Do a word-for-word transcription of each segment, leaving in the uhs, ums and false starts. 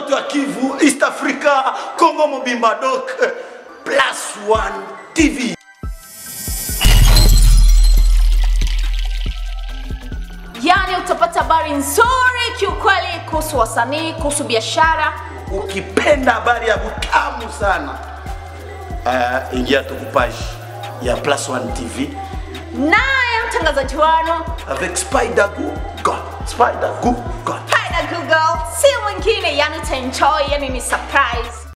watoto wa Kivu, East Africa, Congo Mobimba Doc, Plus One T V. Yani utapata habari nzuri kiukweli kuhusu wasanii, kuhusu biashara. Ukipenda habari ya butamu sana, uh, ingia tu page ya Plus One T V. Naye mtangazaji wano avec Spider Google. Spider Google. Spider Google. Si mwingine, yani utaenjoy, yani ni surprise.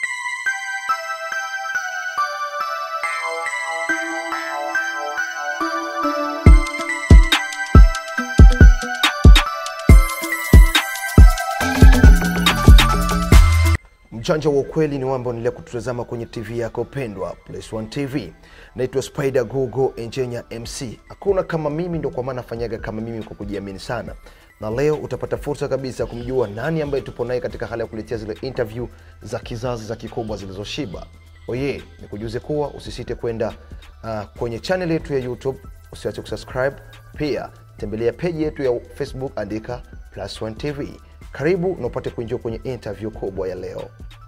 Mjanja wa ukweli ni wamba unaendelea kututazama kwenye T V yako pendwa Plus One T V. Naitwa Spider Google Engineer M C. Hakuna kama mimi, ndio kwa maana nafanyaga kama mimi kwa kujiamini sana. Na leo utapata fursa kabisa kumjua nani ambaye tupo naye katika hali ya kuletea zile interview za kizazi za kikubwa zilizoshiba. Oye, nikujuze kuwa usisite kwenda uh, kwenye channel yetu ya YouTube, usiache kusubscribe. Pia tembelea page yetu ya Facebook, andika Plus One T V. Karibu na upate kuingia kwenye interview kubwa ya leo.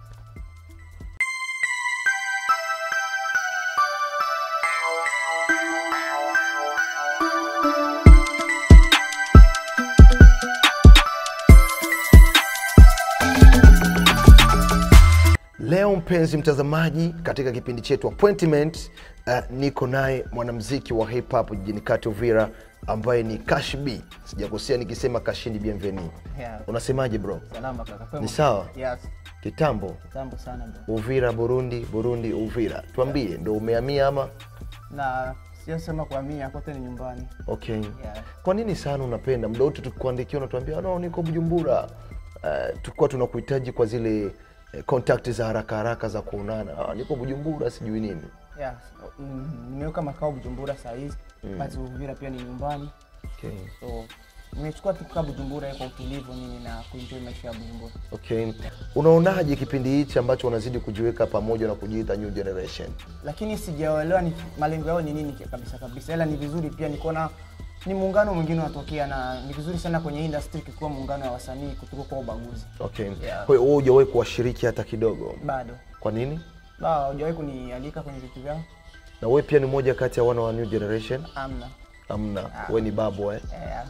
Leo mpenzi mtazamaji, katika kipindi chetu Appointment, uh, niko naye mwanamuziki wa hip hop jijini Kati Uvira ambaye ni Kash B. Sijakosea nikisema Kash ni bienvenue. Yeah. Unasemaje bro? Salama kaka. Ni sawa? Yes. Kitambo? Kitambo sana bro. Uvira Burundi, Burundi Uvira. Tuambie, yeah. Ndio umehamia ama? Na siyasema kuhamia, kote ni nyumbani. Okay. Yeah. Kwa nini sana unapenda muda wote tukikuandikia unatuambia no niko Bujumbura? Uh, tukua tunakuhitaji kwa zile contact za haraka haraka za kuonana. Ah, niko Bujumbura sijui nini. Yeah. Mm, nimeweka makao Bujumbura saa hizi. Mm. Basi Uvira pia ni nyumbani. Okay. So nimechukua tu kwa Bujumbura kwa utulivu nini na kuenjoy maisha ya Bujumbura. Okay. Unaonaje kipindi hichi ambacho unazidi kujiweka pamoja na kujiita new generation? Lakini sijaelewa ni malengo yao ni nini kabisa kabisa. Ila ni vizuri pia nikoona ni muungano mwingine unatokea, na ni vizuri sana kwenye industry kwa muungano wa wasanii kutoka kwa ubaguzi. Okay. Yeah. Kwa hiyo wewe hujawahi kuwashiriki hata kidogo? Bado. Kwa nini? Ba, hujawahi kunialika kwenye vitu vyao? Na wewe pia ni mmoja kati ya wana wa new generation? Amna. Amna. Ah. Wewe ni babu eh? Yeah.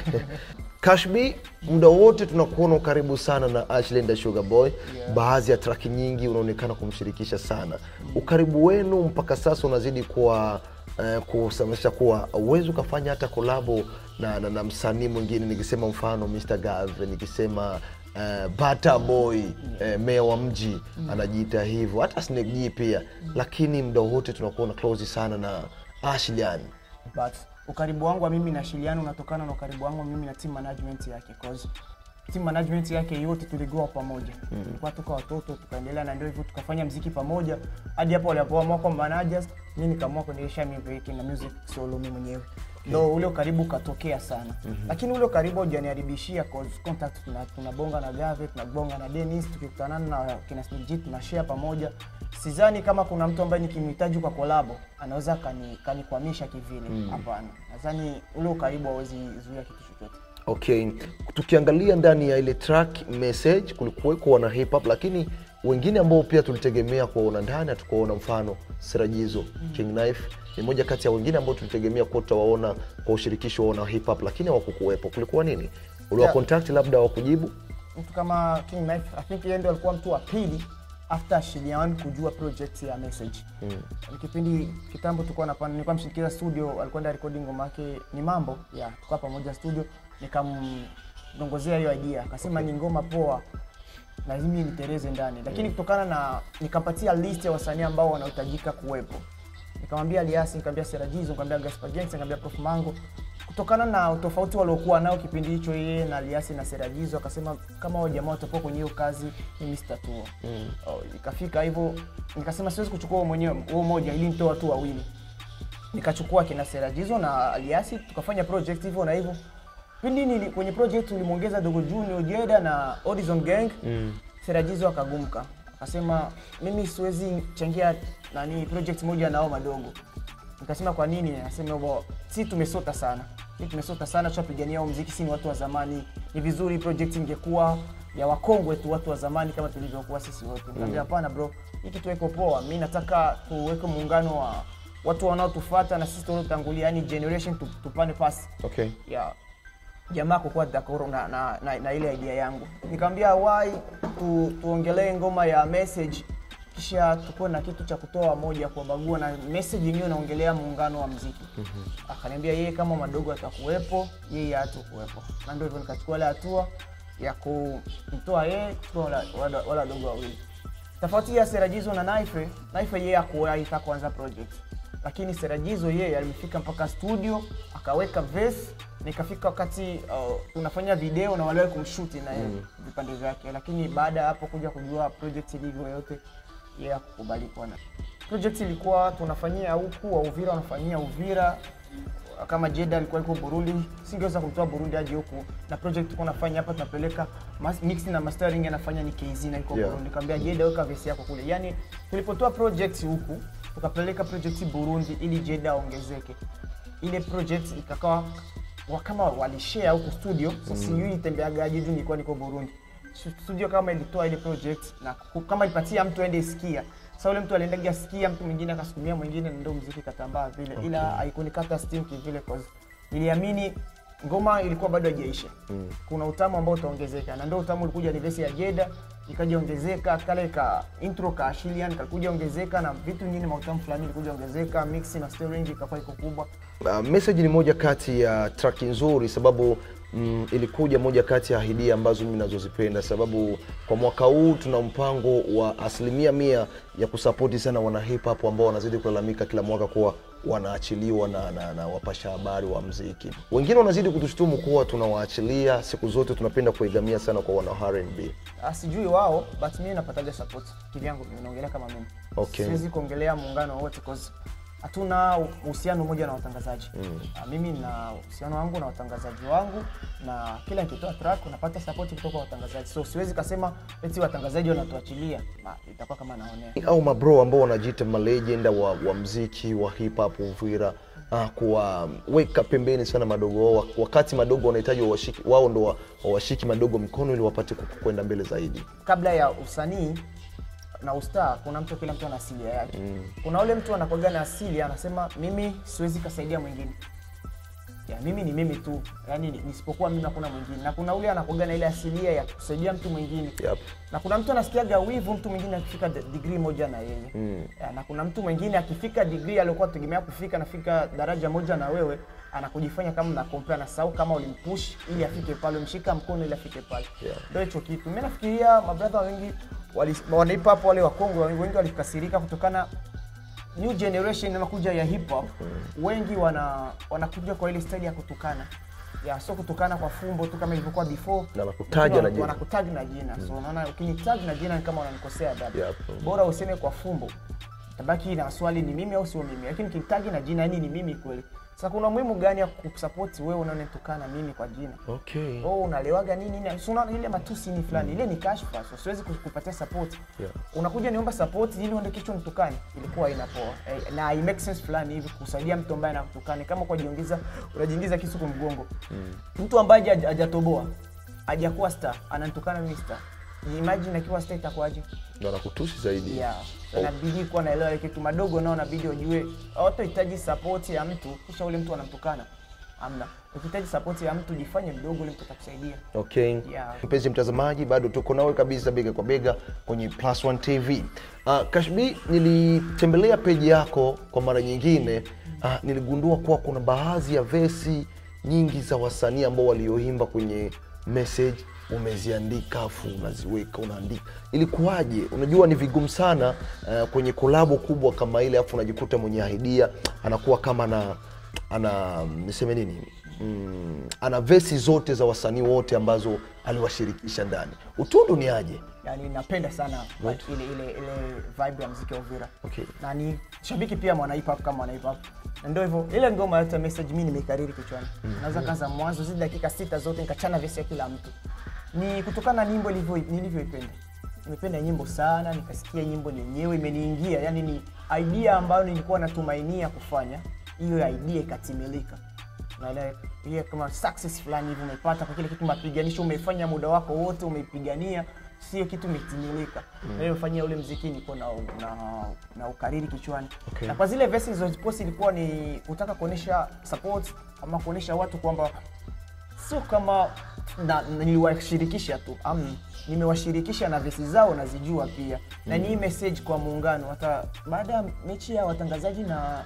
Kash B, muda wote tunakuona karibu sana na Ajapenda Sugar Boy. Yeah. Baadhi ya track nyingi unaonekana kumshirikisha sana. Mm. Ukaribu wenu mpaka sasa unazidi kuwa uh, kusamesha kuwa uwezo kufanya hata collabo na na, na msanii mwingine, nikisema mfano mister Gave, nikisema uh, Butter Boy, yeah. uh, Mea wa mji, mm. anajiita hivyo, hata Snake G pia. Mm. Lakini muda wote tunakuona close sana na Ashlian. But ukaribu wangu wa mimi na Shiliano unatokana na ukaribu wangu mimi na team management yake, cause team management yake yote tuligoa pamoja. Mm. Tulikuwa tuko watoto tukaendelea na ndio hivyo tukafanya muziki pamoja hadi hapo walipoamua kwa managers, mimi nikaamua kuendelea mimi na music solo mimi mwenyewe. Ndio okay. Ule ukaribu katokea sana. Mm -hmm. Lakini ule ukaribu hujaniharibishia cause contact tuna tunabonga na Gave, tunabonga na Dennis, tukikutana na kina Snake tuna share pamoja. Sidhani kama kuna mtu ambaye nikimhitaji kwa collab anaweza kani kanikwamisha kivile. Hapana. Mm. Nadhani ule ukaribu hauwezi zuia kitu chochote. Okay. Tukiangalia ndani ya ile track message kulikuwa wana hip hop, lakini wengine ambao pia tulitegemea kuona ndani tukaona mfano Serag-Zo, mm. King Knife ni moja kati ya wengine ambao tulitegemea kwa tutawaona kwa ushirikisho wa hip hop, lakini hawakukuwepo. Kulikuwa nini? Uliwa yeah. contact labda hawakujibu? Mtu kama King Knife I think yeye ndio alikuwa mtu wa pili after Shilian kujua project ya message. Mm. Kipindi kitambo tulikuwa na pana nilikuwa mshirikiana studio, alikuwa ndio recording ngoma yake ni mambo ya yeah, tulikuwa pamoja studio, nikamdongozea hiyo idea akasema okay. Ni ngoma poa lazima nitereze ndani, lakini mm. kutokana na nikapatia list ya wasanii ambao wanahitajika kuwepo, nikamwambia Aliasi, nikamwambia Serag-Zo, nikamwambia Gaspar Jenks, nikamwambia Prof Mango. Kutokana na tofauti waliokuwa nao kipindi hicho yeye na Aliasi na Serag-Zo, akasema kama wao jamaa watakuwa kwenye hiyo kazi mimi sitatua. Mm. Oh, ikafika hivyo nikasema siwezi kuchukua mwenyewe huo mmoja ili nitoa watu wawili. Nikachukua kina Serag-Zo na Aliasi tukafanya project hivyo na hivyo. Pindi ni kwenye project tulimuongeza Dogo Junior, Jeda na Horizon Gang. Mm. Serag-Zo akagumka. Akasema mimi siwezi changia nani project moja nao madogo. Nikasema kwa nini? Anasema bwana si tumesota sana. Sisi tumesota sana, tunapigania muziki, si ni watu wa zamani. Ni vizuri project ingekuwa ya wakongwe tu, watu wa zamani kama tulivyokuwa sisi wote. Nikamwambia hapana bro, hiki tuweko poa. Mimi nataka tuweke muungano wa watu wanaotufuata na sisi tuliotangulia, yani generation tupane pass. Okay. Yeah. Jamaa kwa dakoro na, na, na, na ile idea yangu. Nikamwambia why tu, tuongelee ngoma ya message kisha tukuwe na kitu cha kutoa moja kwa bagua na message yenyewe naongelea muungano wa muziki. Mm-hmm. Akaniambia yeye kama madogo atakuwepo, yeye hatakuwepo. Na ndio hivyo nikachukua ile hatua ya kumtoa yeye wala wala, wala dogo wawili. Tofauti ya Serag-Zo na Naife, Naife yeye hakuwahi kuanza project. Lakini Serag-Zo yeye alifika mpaka studio, akaweka verse, nikafika wakati uh, tunafanya video na wale kumshoot na yeye mm. vipande vyake. Lakini baada hapo kuja kujua project ilivyo yote, yeye hakukubali kuona. Project ilikuwa tunafanyia huku wa Uvira, wanafanyia Uvira. Kama Jeda alikuwa yuko Burundi, singeweza kumtoa Burundi aje huku. Na project tulikuwa tunafanya hapa, tunapeleka mixing na mastering anafanya ni K Z na yuko yeah. Burundi. Nikamwambia Jeda weka verse yako kule. Yaani tulipotoa project huku, tukapeleka project Burundi ili Jeda aongezeke. Ile project ikakawa kama walishare huko studio, so mm. sijui tembeaga aje juu nilikuwa niko Burundi. Studio kama ilitoa ile project na kama ipatia mtu aende sikia. Sasa yule mtu alienda sikia, mtu mwingine akasukumia mwingine, ndio muziki katambaa vile. Okay. Ila haikunikata steam vile cause niliamini ngoma ilikuwa bado haijaisha. Mm. Kuna utamu ambao utaongezeka na ndio utamu ulikuja ni verse ya Jeda ikajiongezeka, kale ka intro ka Ashilian kalikuja ongezeka na vitu vingine mautamu fulani ilikuja ongezeka, mix na mastering ikakuwa iko kubwa. Uh, message ni moja kati ya track nzuri sababu mm, ilikuja moja kati ya idea ambazo mimi ninazozipenda sababu kwa mwaka huu tuna mpango wa asilimia mia ya kusupporti sana wana hip hop ambao wanazidi kulalamika kila mwaka kuwa wanaachiliwa na, na, na wapasha habari wa muziki. Wengine wanazidi kutushtumu kuwa tunawaachilia, siku zote tunapenda kuigamia sana kwa wana R and B. Asijui wao, but mimi napataga support kivyangu, ninaongelea kama mimi. Okay. Siwezi kuongelea muungano wote cause hatuna uhusiano mmoja na watangazaji. Mm. Mimi na uhusiano wangu na watangazaji wangu na kila nikitoa track unapata support kutoka kwa watangazaji. So siwezi kusema eti watangazaji wanatuachilia, itakuwa kama naonea. Au mabro ambao wanajiita ma legend wa, wa muziki wa hip hop Uvira, ah kwa weka pembeni sana madogo wao, wakati madogo wanahitaji washiki wao ndo washiki madogo mkono ili wapate kwenda mbele zaidi. Kabla ya usanii na usta kuna mtu, kila mtu ana asili yake. Mm. Kuna ule mtu anakuwa na asili anasema mimi siwezi kusaidia mwingine. Ya mimi ni mimi tu. Yaani nisipokuwa mimi hakuna mwingine. Na kuna ule anakuwa na ile asili ya kusaidia mtu mwingine. Yep. Na kuna mtu anasikiaga wivu mtu mwingine akifika degree moja na yeye. Mm. Ya, na kuna mtu mwingine akifika degree aliyokuwa tegemea kufika nafika daraja moja na wewe, anakujifanya kama na compare na sau kama ulimpush ili afike pale, mshika mkono ili afike pale. Yeah. Ndio hicho kitu. Mimi nafikiria mabrother wengi wale hip hop wale wa Kongo wengi walikasirika kutokana new generation inakuja ya hip hop. Mm. Wengi wana wanakuja kwa ile style ya kutukana. Ya sio kutukana kwa fumbo tu kama ilivyokuwa before. Na wanakutaja na jina. Wanakutaja na jina. Mm. So unaona ukinitag na jina ni kama unanikosea dada. Yep. Bora useme kwa fumbo. Tabaki na swali ni mimi au sio mimi. Lakini kinitag na jina yani ni mimi kweli. Sasa kuna muhimu gani ya kusupport wewe unaonitukana mimi kwa jina? Okay. Oh, unalewaga nini nini? So unaona ile matusi ni fulani. Mm. Ile ni Kash so siwezi kukupatia support. Yeah. Unakuja niomba support ili uende kichwa nitukane. Ilikuwa inapoa. Eh, na it makes sense fulani hivi kusaidia mtu ambaye anakutukana kama kwa jiongeza unajiingiza kisu kwa mgongo. Mm. Mtu ambaye hajatoboa, hajakuwa star, ananitukana mimi star. Imagine akiwa star itakuwaje? Ndio nakutusi zaidi. Yeah. So inabidi kuwa naelewa kitu madogo nao na video ujue hawatahitaji support ya mtu kisha ule mtu anamtukana. Amna. Ukihitaji support ya mtu jifanye mdogo ule mtu atakusaidia. Okay. Yeah. Mpenzi mtazamaji, bado tuko nawe kabisa bega kwa bega kwenye Plus One T V. Ah, uh, Kash B, nilitembelea page yako kwa mara nyingine, uh, niligundua kuwa kuna baadhi ya verse nyingi za wasanii ambao walioimba kwenye message umeziandika afu unaziweka unaandika. Ilikuwaje? Unajua ni vigumu sana uh, kwenye kolabo kubwa kama ile afu unajikuta mwenye idea anakuwa kama na ana niseme nini? Mm, ana verse zote za wasanii wote ambazo aliwashirikisha ndani. Utundu ni aje? Yaani napenda sana right. ile ile ile vibe ya muziki wa Uvira. Okay. Na ni shabiki pia mwana hip hop kama mwana hip hop. Na ndio hivyo ile ngoma hata message mimi nimekariri kichwani. Mm. Naweza kaanza mwanzo zile dakika sita zote nikachana verse ya kila mtu. Ni kutokana na nyimbo ilivyo nilivyoipenda. Nimependa nyimbo sana, nikasikia nyimbo yenyewe imeniingia. Yaani ni idea ambayo nilikuwa natumainia kufanya, hiyo idea ikatimilika. unaelewa hiyo kama success fulani hivi umepata kwa kile kitu mapiganisho umefanya muda wako wote umeipigania, sio kitu umetimilika. Mm. Na hiyo fanyia ule muziki niko na na, na ukariri kichwani. Okay. Na kwa zile verses zilizopost ilikuwa ni utaka kuonesha support ama kuonesha watu kwamba sio kama na, na niliwashirikisha tu. Am nimewashirikisha na verses zao nazijua pia. Mm. Na ni message kwa muungano hata baada ya mechi ya watangazaji na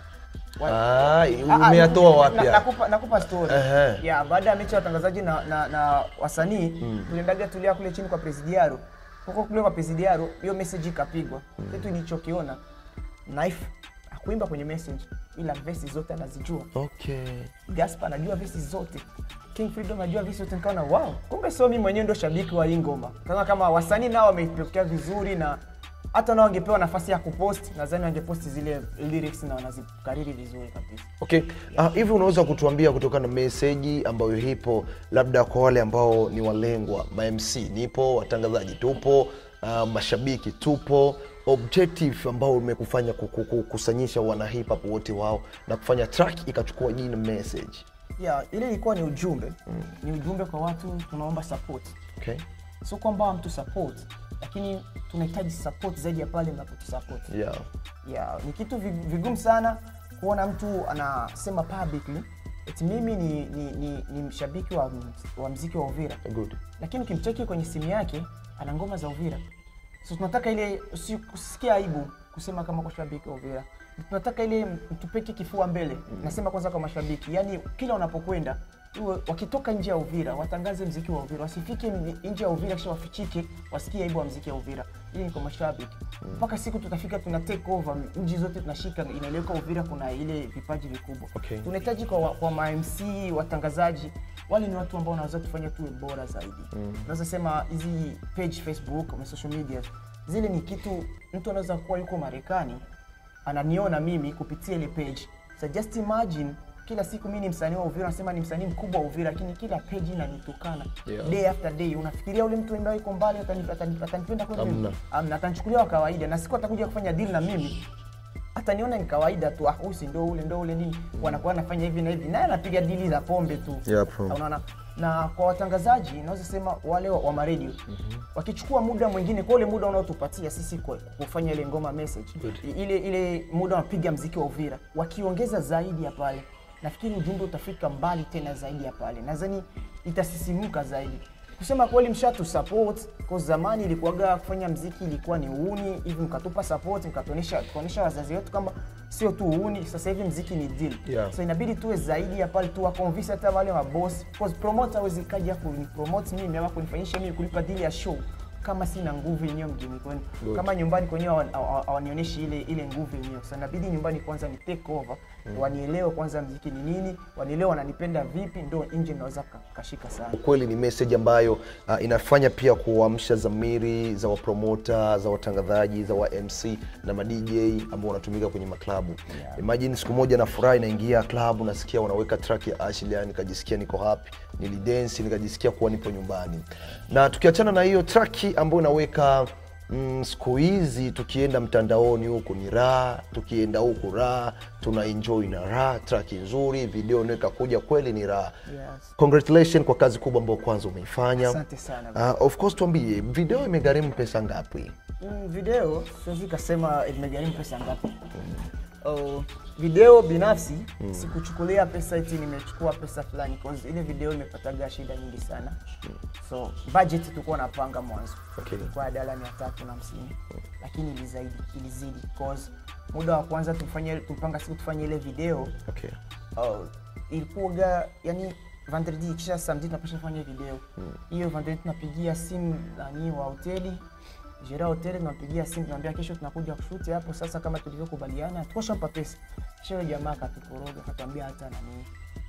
Ah, umeyatoa wapi? Nakupa nakupa story. Uh-huh. Yeah, baada ya mechi ya watangazaji na na, na wasanii, mm. tuliendaga tulia kule chini kwa Presidiaro. Huko kule kwa Presidiaro, hiyo message ikapigwa. Mm. Kitu nilichokiona, Knife akuimba kwenye message ila verses zote anazijua. Okay. Gaspar anajua verses zote. King Freedom anajua verses zote, nikaona wow, kumbe sio mimi mwenyewe ndo shabiki wa hii ngoma. Kama kama wasanii nao wameipokea vizuri na hata nao wangepewa nafasi ya kupost, nadhani wangepost zile lyrics na wanazikariri vizuri kabisa. Okay. Uh, hivi unaweza kutuambia kutokana na message ambayo ipo labda kwa wale ambao ni walengwa, ma M C nipo, watangazaji tupo, uh, mashabiki tupo, objective ambao umekufanya kukusanyisha wana hip hop wote wao na kufanya track ikachukua jina message? Yeah, ile ilikuwa ni ujumbe. Mm. Ni ujumbe kwa watu tunaomba support. Okay. So kwamba mtu support, lakini tunahitaji support zaidi ya pale mnapotusupport. Yeah. Yeah, ni kitu vigumu sana kuona mtu anasema publicly eti mimi ni ni ni, ni mshabiki wa wa muziki wa Uvira. Good. Lakini ukimcheki kwenye simu yake ana ngoma za Uvira. So tunataka ile usikie aibu kusema kama kwa shabiki wa Uvira. Tunataka ile tupeke kifua mbele. Mm. Nasema kwanza kwa mashabiki, yani kila unapokwenda wakitoka nje ya Uvira watangaze muziki wa Uvira, wasifike nje ya Uvira kisha wafichike wasikie aibu wa muziki wa Uvira. Ili ni kwa mashabiki. Mpaka mm. siku tutafika tuna take over nchi zote tunashika, inaeleweka Uvira kuna ile vipaji vikubwa. Okay. Tunahitaji kwa kwa ma M C watangazaji wale ni watu ambao wanaweza kufanya tuwe bora zaidi. Mm. Naweza sema hizi page Facebook na social media zile ni kitu mtu anaweza kuwa yuko Marekani ananiona mimi kupitia ile page. So just imagine kila siku mimi ni msanii wa Uvira, nasema ni msanii mkubwa wa Uvira, lakini kila page inanitukana. Yeah. Day after day unafikiria ule mtu ambaye yuko mbali atanipenda kweli mimi? Amna, atanichukulia wa kawaida na siku atakuja kufanya deal na mimi ataniona ni kawaida tu, ah usi ndo ule ndo ule nini. Mm. Wanakuwa anafanya hivi na hivi naye anapiga deal za pombe tu. Yeah, unaona. Na kwa watangazaji naweza sema wale wa, wa radio, mm-hmm. wakichukua muda mwingine kwa ule muda unaotupatia sisi kwa kufanya ile ngoma message, Good. ile ile muda wapiga muziki wa Uvira, wakiongeza zaidi ya pale nafikiri ujumbe utafika mbali tena zaidi ya pale. Nadhani itasisimuka zaidi. Kusema kweli mshatu support, kwa zamani ilikuwaga kufanya muziki ilikuwa ni uuni, hivi mkatupa support, mkatonesha kuonesha wazazi wetu kama sio tu uuni, sasa hivi muziki ni deal. Yeah. So inabidi tuwe zaidi ya pale tu wa convince hata wale wa boss, because promoter hawezi kaja kunipromote mimi ama kunifanyisha mimi kulipa deal ya show kama sina nguvu yenyewe mjini kwani. Kama nyumbani kwenyewe hawanionyeshi ile ile nguvu yenyewe. Sasa inabidi nyumbani kwanza ni take over, mm. wanielewe kwanza muziki ni nini, wanielewe wananipenda vipi, ndio nje naweza kashika sana. Kweli ni message ambayo uh, inafanya pia kuamsha dhamiri za wa promoter, za watangazaji, za wa M C na ma D J ambao wanatumika kwenye maklabu. Yeah. Imagine siku moja na furahi naingia club nasikia wanaweka track ya Ashley, nikajisikia niko happy, nilidance nikajisikia kuwa nipo nyumbani. Na tukiachana na hiyo track ambayo inaweka mm, siku hizi tukienda mtandaoni huko ni raha, tukienda huko raha, tuna enjoy na raha, track nzuri, video neka kuja kweli ni raha. Yes. Congratulations kwa kazi kubwa ambayo kwanza umeifanya. Asante sana. Uh, of course tuambie video imegharimu pesa ngapi? Mm, video siwezi kusema imegharimu pesa ngapi. Mm. Oh, video binafsi mm. sikuchukulia pesa eti nimechukua pesa fulani, because ile video imepataga shida nyingi sana. Mm. So budget tulikuwa napanga mwanzo. Okay. Kwa dola mia tatu na hamsini. Mm. Lakini ilizidi ilizidi because muda wa kwanza tufanye tupanga siku tufanye ile video. Okay. Oh, ilikuwa yani vendredi kisha samedi tunapasha kufanya video. Hiyo mm. vendredi tunapigia simu nani wa hoteli Jeda hotel, tunapigia simu tunamwambia kesho tunakuja kushoot hapo. Sasa kama tulivyokubaliana tukoshampa pesa. Kisha jamaa akatukoroga akatambia hata nani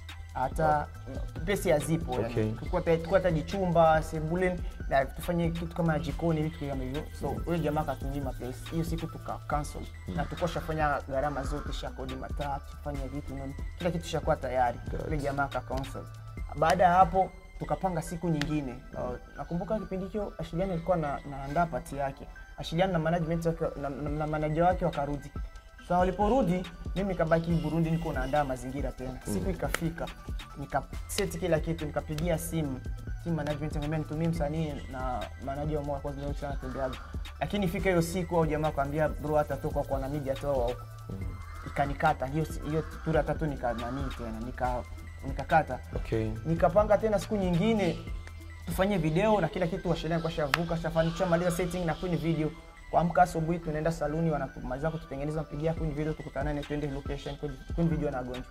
hata oh. pesa ya zipo. Okay. Yani tukua tukua hata jichumba sebule na tufanye kitu kama jikoni vitu kama hivyo. So yule jamaa akatunyima pesa. Hiyo siku tuka cancel. Hmm. Na tukoshafanya gharama zote, shakodi mataa, tufanye vitu nini, kila kitu shakuwa tayari. Yule jamaa aka cancel. Baada ya hapo tukapanga siku nyingine. Uh, nakumbuka kipindi hicho Ashiliana alikuwa na naandaa party yake. Ashiliana na management wake na, na, na manager wake wakarudi. Sasa waliporudi mimi nikabaki Burundi, niko naandaa mazingira tena. Siku ikafika, nika set kila kitu, nikapigia simu team management, nikamwambia nitumie msanii na manager wa kwa sababu sana tembeaga. Lakini fika hiyo siku au jamaa akamwambia bro atatoka kwa na media toa huko. Ikanikata hiyo hiyo tura tatu nika nani tena nika nikakata. Okay. Nikapanga tena siku nyingine tufanye video na kila kitu, washelea kwa shavuka shafanisha maliza setting na kwenye video. Kuamka asubuhi tunaenda saluni, wanamaliza kututengeneza, mpigia kwenye video, tukutanane twende location kwenye video na gonjo.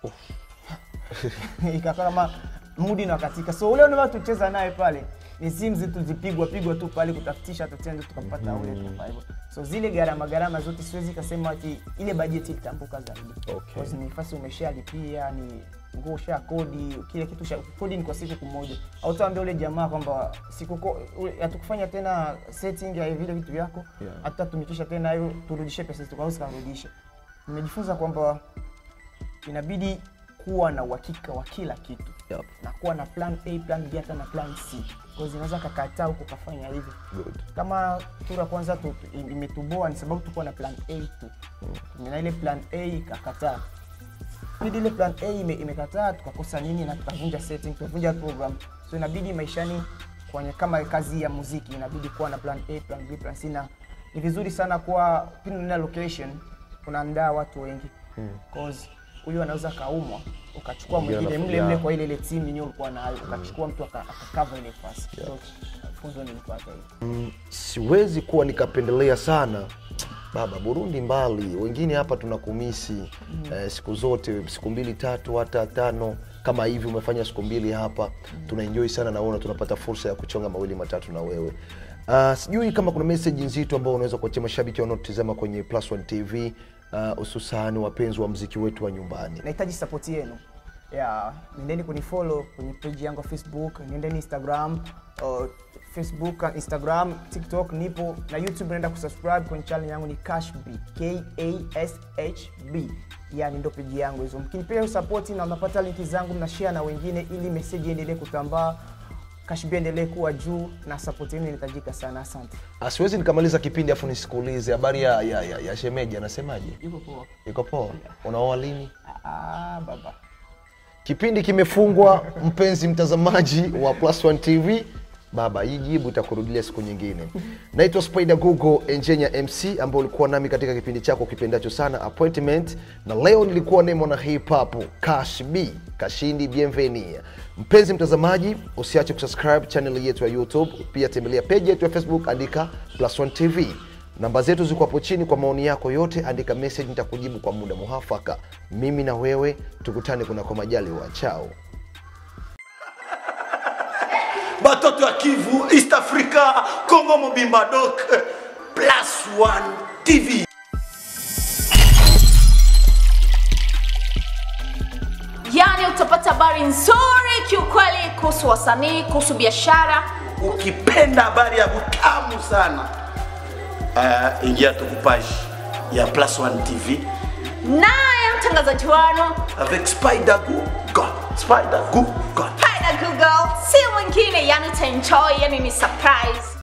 Ikakaa kama mudi na katika. So ule ndio watu tucheza naye pale. Ni simu zetu zipigwa pigwa tu pale kutafutisha tutende tukapata mm -hmm. ule tu. So zile gharama gharama zote siwezi kusema ati ile budget itambuka zaidi. Okay. Kwa ni nafasi umeshalipia, ni nguo sha kodi, kile kitu sha kodi ni kwa siku moja. Au taambia ule jamaa kwamba siku atukufanya tena setting ya vile vitu vyako, hatatumikisha yeah. tena hiyo turudishe pesa zetu, kwa kurudisha. Nimejifunza kwamba inabidi kuwa na uhakika wa kila kitu. Yep. Na kuwa na plan A, plan B, hata na plan C. Kwa zinaweza kakataa huko kafanya hivi. Good. Kama tura kwanza tu imetuboa ni sababu tulikuwa na plan A tu. Mm. Na ile plan A ikakataa. Ili ile plan A ime, imekataa tukakosa nini na tukavunja setting, tukavunja program. So inabidi maishani kwenye kama kazi ya muziki inabidi kuwa na plan A, plan B, plan C, na ni vizuri sana kwa pindi location unaandaa watu wengi. Mm. Cause huyu anaweza kaumwa ukachukua mwingine mle mle kwa ile ile team yenyewe ulikuwa nayo, ukachukua mtu akacover ile nafasi. So funzo nilipata hiyo. Mm, siwezi kuwa nikapendelea sana baba Burundi mbali, wengine hapa tunakumisi mm. eh, siku zote siku mbili tatu hata tano kama hivi umefanya siku mbili hapa mm. tunaenjoy sana na unaona tunapata fursa ya kuchonga mawili matatu na wewe. Uh, sijui kama kuna message nzito ambayo unaweza kuachia mashabiki wanaotazama kwenye Plus One T V, hususan uh, wapenzi wa muziki wetu wa nyumbani. Nahitaji support yenu. Yeah, nendeni kunifollow kwenye page yangu Facebook, nendeni Instagram, uh, Facebook, Instagram, TikTok nipo, na YouTube nenda kusubscribe kwenye channel yangu ni Kash B, K A S H B. Yani ndio page yangu hizo. Mkinipea support na mnapata linki zangu, mnashare na wengine ili message iendelee kutambaa. Kash B endelee kuwa juu na support yenu inahitajika sana. Asante. Asiwezi nikamaliza kipindi afu nisikuulize habari ya ya, ya, ya shemeji anasemaje? Yuko poa. Yuko poa. Yeah. Unaoa lini? Ah baba. Kipindi kimefungwa mpenzi mtazamaji wa Plus One T V. Baba, hii jibu itakurudia siku nyingine. Naitwa Serag-Zo Engineer M C ambao ulikuwa nami katika kipindi chako kipendacho sana Appointment, na leo nilikuwa nemo na hip hop Kash B, Kashindi bienvenue. Mpenzi mtazamaji, usiache kusubscribe channel yetu ya YouTube, pia tembelea page yetu ya Facebook, andika Plus One T V. Namba zetu ziko hapo chini kwa maoni yako yote, andika message nitakujibu kwa muda muafaka. Mimi na wewe tukutane kuna kwa majaliwa. Chao. Batoto ya Kivu, East Africa, Congo Mobimba Doc, Plus One T V. Yani utapata habari nzuri kiukweli kuhusu wasanii, kuhusu biashara. Ukipenda habari ya butamu sana, uh, ingia tukupaji ya Plus One T V. Naye mtangazaji wano avec Serag-Zo, Serag-Zo. Google, si mwingine, yani utaenjoy, yani ni surprise.